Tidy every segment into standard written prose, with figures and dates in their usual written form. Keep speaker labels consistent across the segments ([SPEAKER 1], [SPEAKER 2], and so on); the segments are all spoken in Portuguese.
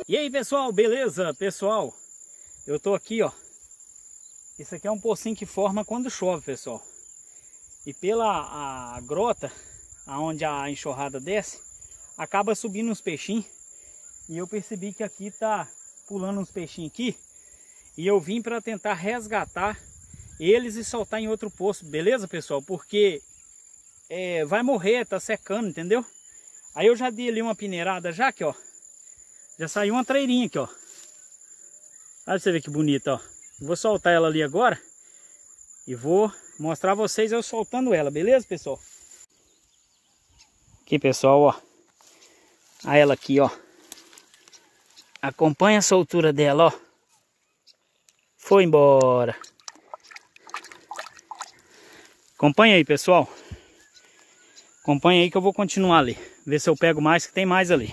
[SPEAKER 1] E aí pessoal, beleza? Pessoal, eu tô aqui ó. Isso aqui é um pocinho que forma quando chove, pessoal. E pela a grota, aonde a enxurrada desce, acaba subindo uns peixinhos. E eu percebi que aqui tá pulando uns peixinhos aqui. E eu vim para tentar resgatar eles e soltar em outro poço, beleza pessoal? Porque vai morrer, tá secando, entendeu? Aí eu já dei ali uma peneirada já aqui ó. Já saiu uma trairinha aqui ó. Olha pra você ver que bonita ó. Vou soltar ela ali agora. E vou mostrar a vocês eu soltando ela, beleza pessoal? Aqui pessoal ó. Olha ela aqui ó. Acompanha a soltura dela ó. Foi embora. Acompanha aí pessoal. Acompanha aí que eu vou continuar ali. Ver se eu pego mais, que tem mais ali.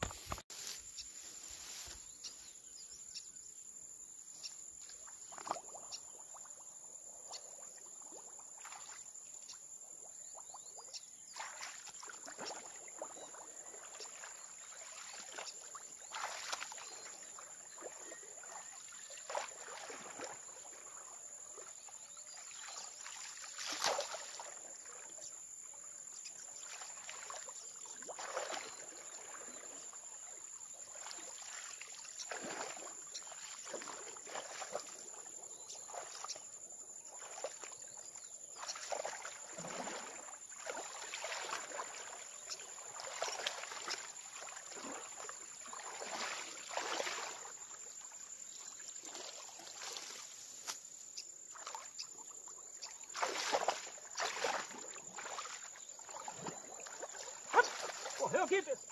[SPEAKER 1] Correu aqui, pessoal.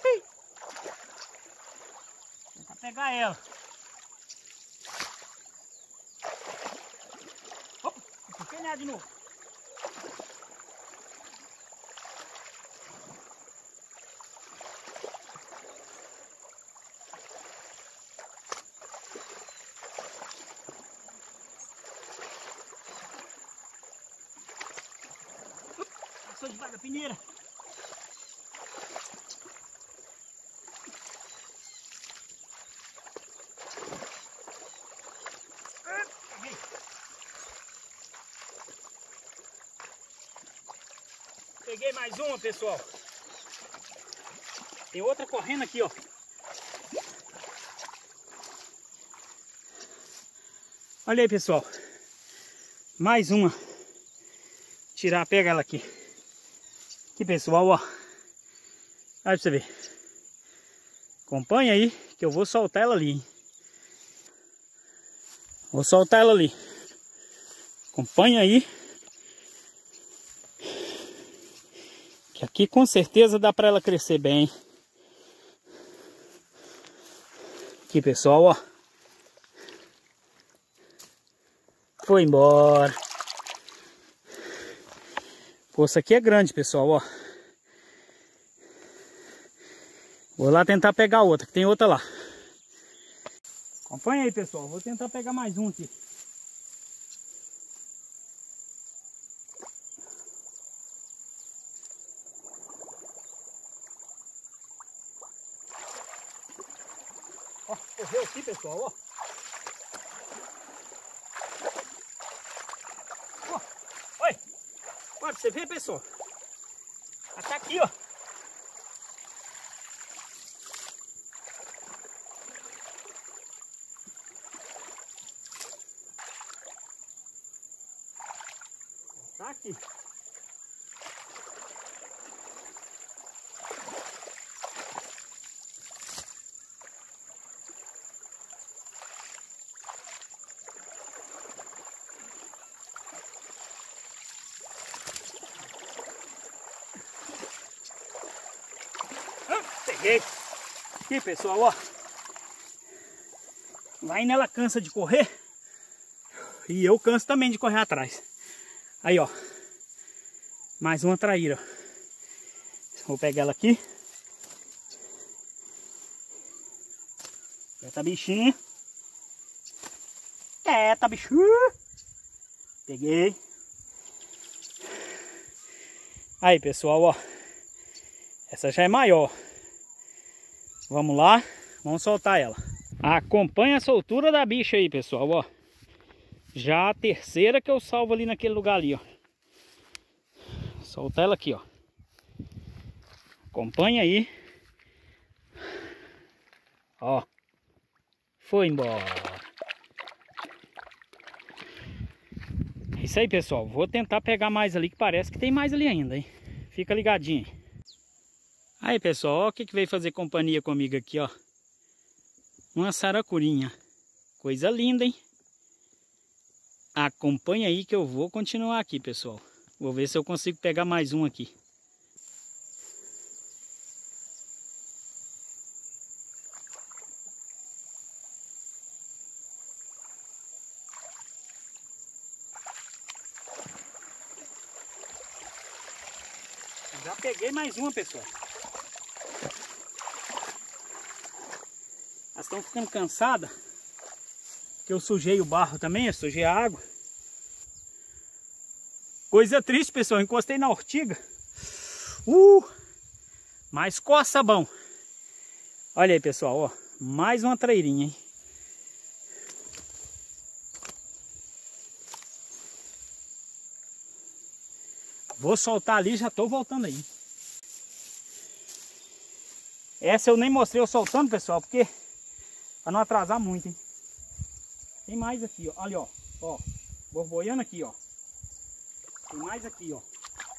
[SPEAKER 1] Tentar pegar ela. Opa, vou pegar de novo. Passou debaixo da peneira. Peguei mais uma, pessoal. Tem outra correndo aqui, ó. Olha aí, pessoal. Mais uma. Tirar, pega ela aqui. Aqui, pessoal, ó. Olha pra você ver. Acompanha aí, que eu vou soltar ela ali, hein? Vou soltar ela ali. Acompanha aí. Que aqui com certeza dá para ela crescer bem. Aqui pessoal, ó. Foi embora. Poço aqui é grande, pessoal, ó. Vou lá tentar pegar outra, que tem outra lá. Acompanha aí, pessoal. Vou tentar pegar mais um aqui. Ó, correu aqui, pessoal, ó. Ó, oi. Pode você ver, pessoal? Ela tá aqui, ó. Tá aqui. Peguei. Aqui, pessoal, ó. Vai nela cansa de correr. E eu canso também de correr atrás. Aí, ó. Mais uma traíra. Vou pegar ela aqui. Tá bichinha. Tá bichinha. Peguei. Aí, pessoal, ó. Essa já é maior. Vamos lá. Vamos soltar ela. Acompanha a soltura da bicha aí, pessoal, ó. Já a terceira que eu salvo ali naquele lugar ali, ó. Solta ela aqui, ó. Acompanha aí. Ó. Foi embora. É isso aí, pessoal. Vou tentar pegar mais ali, que parece que tem mais ali ainda, hein? Fica ligadinho aí. Aí, pessoal, ó o que veio fazer companhia comigo aqui, ó. Uma saracurinha. Coisa linda, hein? Acompanha aí que eu vou continuar aqui, pessoal. Vou ver se eu consigo pegar mais um aqui. Já peguei mais uma, pessoal. Elas estão ficando cansadas. Que eu sujei o barro também, eu sujei a água. Coisa triste, pessoal. Encostei na ortiga. Mas coça bom. Olha aí, pessoal, ó. Mais uma trairinha, hein? Vou soltar ali, já tô voltando aí. Essa eu nem mostrei eu soltando, pessoal, porque pra não atrasar muito, hein? Tem mais aqui, ó. Olha, ó. Ó. Borboiando aqui, ó. Tem mais aqui, ó.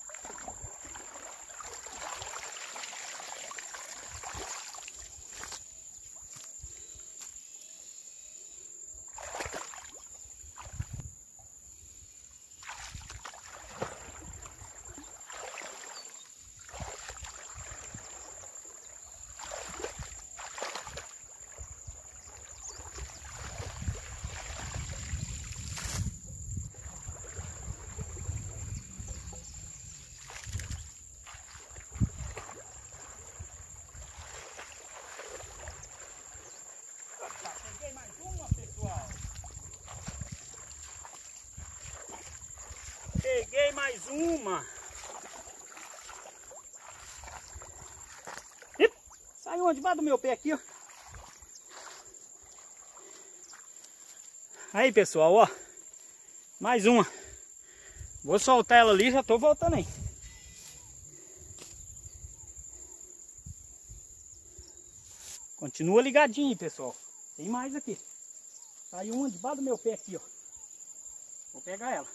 [SPEAKER 1] Peguei mais uma, pessoal. Peguei mais uma. Saiu uma debaixo do meu pé aqui, ó. Aí, pessoal, ó. Mais uma. Vou soltar ela ali, já tô voltando aí. Continua ligadinho, pessoal. Tem mais aqui. Saiu uma debaixo do meu pé aqui, ó. Vou pegar ela.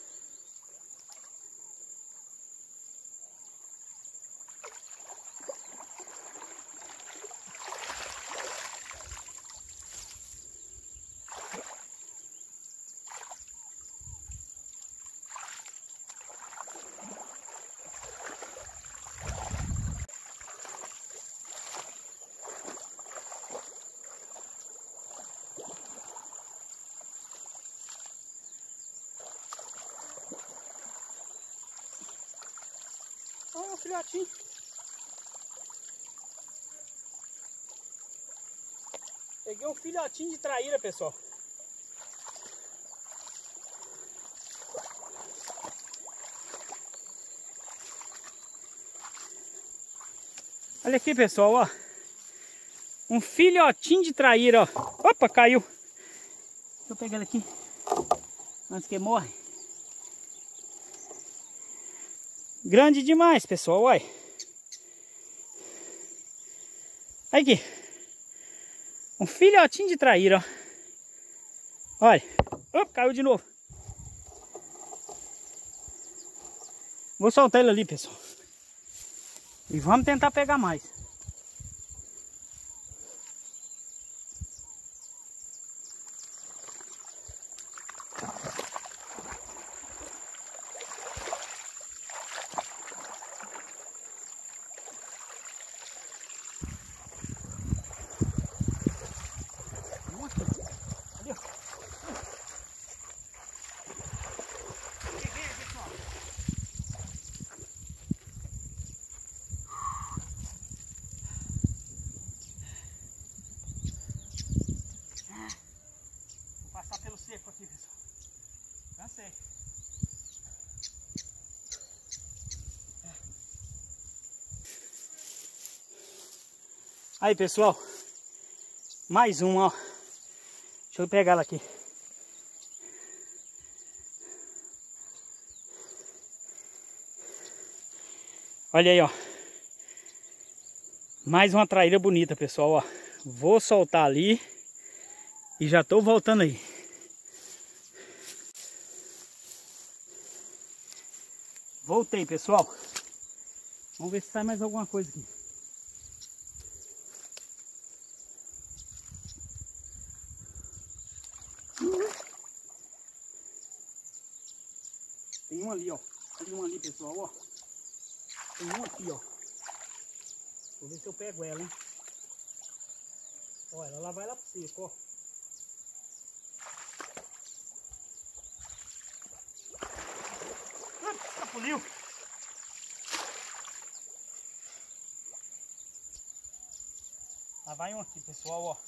[SPEAKER 1] Olha o filhotinho. Peguei um filhotinho de traíra, pessoal. Olha aqui, pessoal, ó. Um filhotinho de traíra, ó. Opa, caiu. Deixa eu pegar ele aqui antes que ele morre. Grande demais, pessoal, olha. Olha aqui. Um filhotinho de traíra, ó. Olha. Opa, caiu de novo. Vou soltar ele ali, pessoal. E vamos tentar pegar mais. Seco aqui, pessoal. Cansei. Aí, pessoal. Mais uma, ó. Deixa eu pegar ela aqui. Olha aí, ó. Mais uma traíra bonita, pessoal, ó. Vou soltar ali e já tô voltando aí. Voltei, pessoal. Vamos ver se sai mais alguma coisa aqui. Tem uma ali, ó. Tem uma ali, pessoal, ó. Tem uma aqui, ó. Vou ver se eu pego ela, hein. Ó, ela vai lá pro seco, ó. Escapuliu. Lá vai um aqui, pessoal, ó.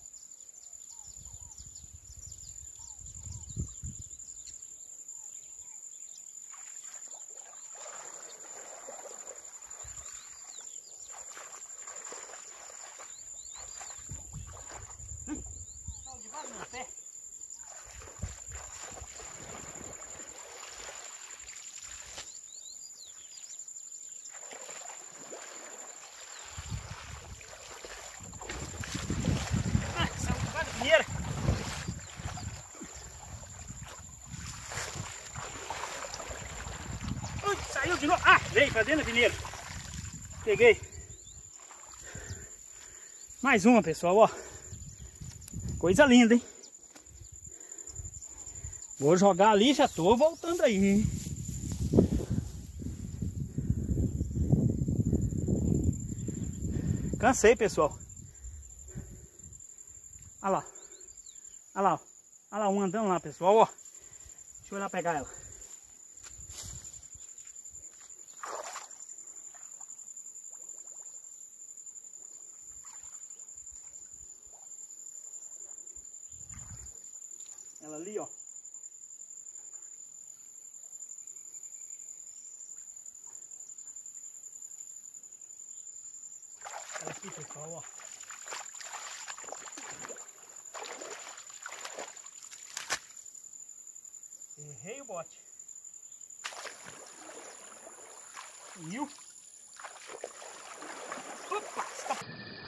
[SPEAKER 1] Debaixo do meu pé. Saiu debaixo da pinheira. Saiu de novo. Ah, veio pra dentro da pinheira. Peguei. Mais uma, pessoal, ó. Coisa linda, hein? Vou jogar ali, já tô voltando aí, hein? Cansei, pessoal. Olha lá. Olha lá, ó. Olha lá, um andando lá, pessoal, ó. Deixa eu ir lá pegar ela. Ela ali, ó. Ela aqui, pessoal, ó. Errei o bote. Sumiu. Opa, escapou.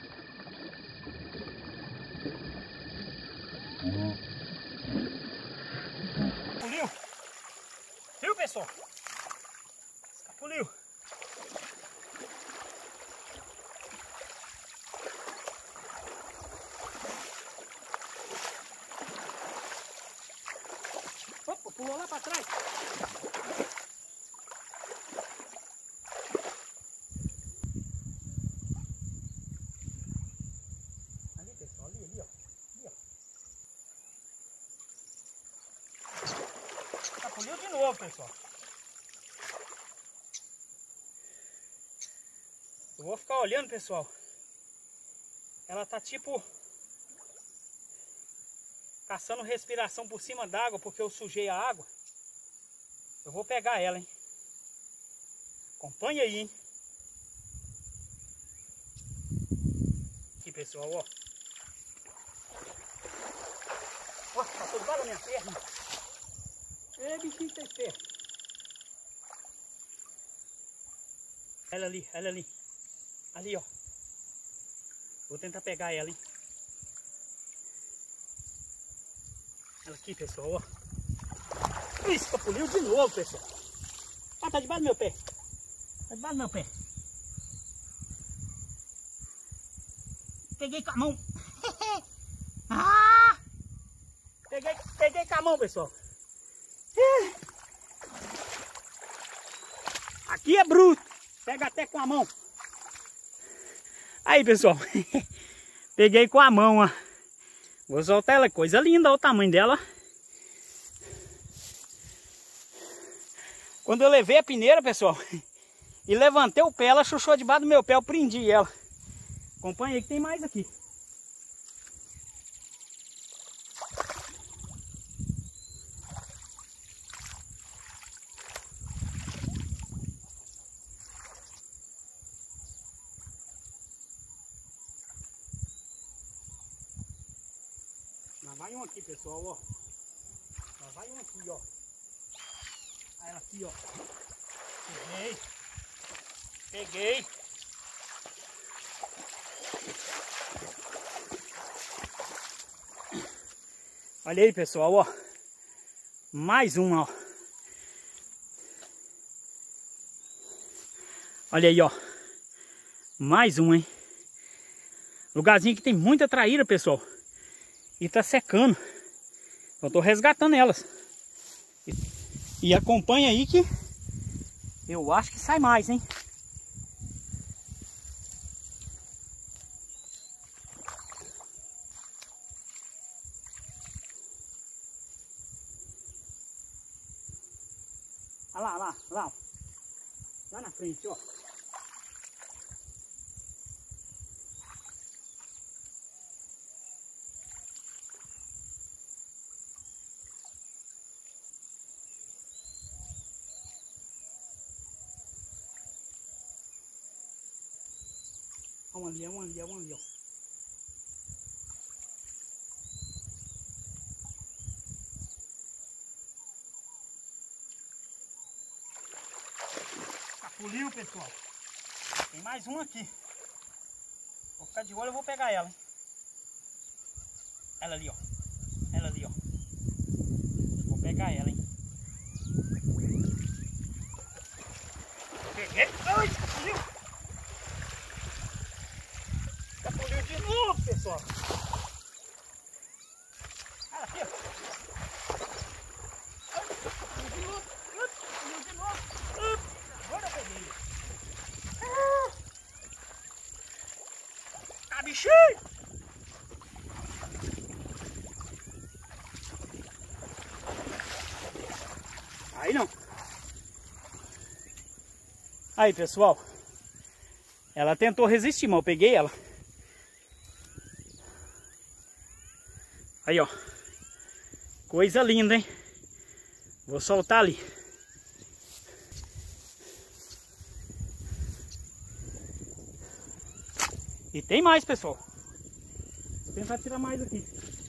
[SPEAKER 1] Escapuliu. Viu, pessoal? Escapuliu. Opa, pulou lá pra trás. Ali, pessoal, ali, ó. Ali, ó. Escapuliu de novo, pessoal. Eu vou ficar olhando, pessoal. Ela tá tipo caçando respiração por cima d'água, porque eu sujei a água. Eu vou pegar ela, hein? Acompanha aí, hein? Aqui, pessoal, ó. Ó, tá tudo debaixo da minha perna. Ei, bichinho que tá esperto. Ela ali, ela ali. Ali, ó. Vou tentar pegar ela, hein? Ela aqui, pessoal, ó. Escapuliu de novo, pessoal. Ah, tá debaixo do meu pé. Tá debaixo do meu pé. Peguei com a mão. Ah! Peguei com a mão, pessoal. Aqui é bruto. Pega até com a mão. Aí, pessoal. Peguei com a mão, ó. Vou soltar ela. Coisa linda, olha o tamanho dela. Quando eu levei a peneira, pessoal, e levantei o pé, ela chuchou debaixo do meu pé, eu prendi ela. Acompanha aí que tem mais aqui. vai um aqui, pessoal, ó. Já vai um aqui, ó. Olha ela aqui, ó. Peguei. Olha aí, pessoal, ó. Mais uma, ó. Olha aí, ó. Mais uma, hein. Lugarzinho que tem muita traíra, pessoal. E tá secando. Eu tô resgatando elas. E acompanha aí que eu acho que sai mais, hein. Olha lá. Lá na frente, ó. Uma ali, ó. Capuliu, pessoal. Tem mais um aqui. Vou ficar de olho, eu vou pegar ela, hein? Ela ali, ó. Vou pegar ela, hein? Peguei. Ai, capuliu. Capuliu de novo, pessoal. Olha aqui, ó. Capuliu de novo. Agora eu peguei. Tá, bichinho. Aí não. Aí, pessoal. Ela tentou resistir, mas eu peguei ela. Aí, ó. Coisa linda, hein? Vou soltar ali. E tem mais, pessoal. Vou tentar tirar mais aqui.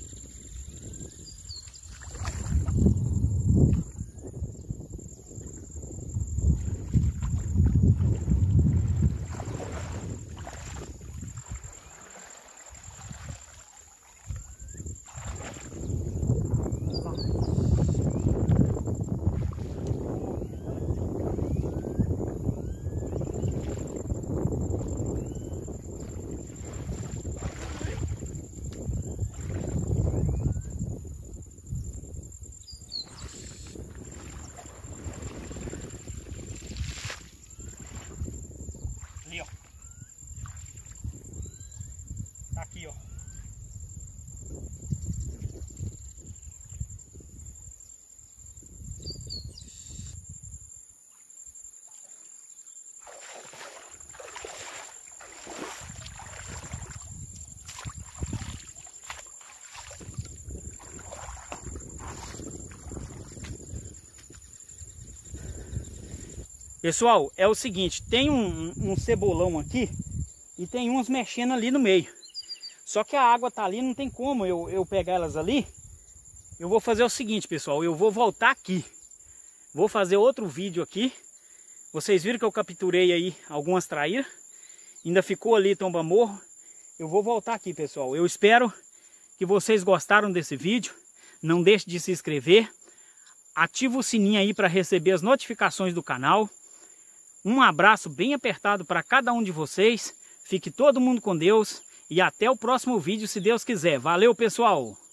[SPEAKER 1] Ali, ó. Tá aqui, ó. Pessoal, é o seguinte, tem um cebolão aqui e tem uns mexendo ali no meio. Só que a água tá ali, não tem como eu pegar elas ali. Eu vou fazer o seguinte, pessoal, eu vou voltar aqui. Vou fazer outro vídeo aqui. Vocês viram que eu capturei aí algumas traíras. Ainda ficou ali tomba-morro. Eu vou voltar aqui, pessoal. Eu espero que vocês gostaram desse vídeo. Não deixe de se inscrever. Ativa o sininho aí para receber as notificações do canal. Um abraço bem apertado para cada um de vocês. Fique todo mundo com Deus. E até o próximo vídeo, se Deus quiser. Valeu, pessoal!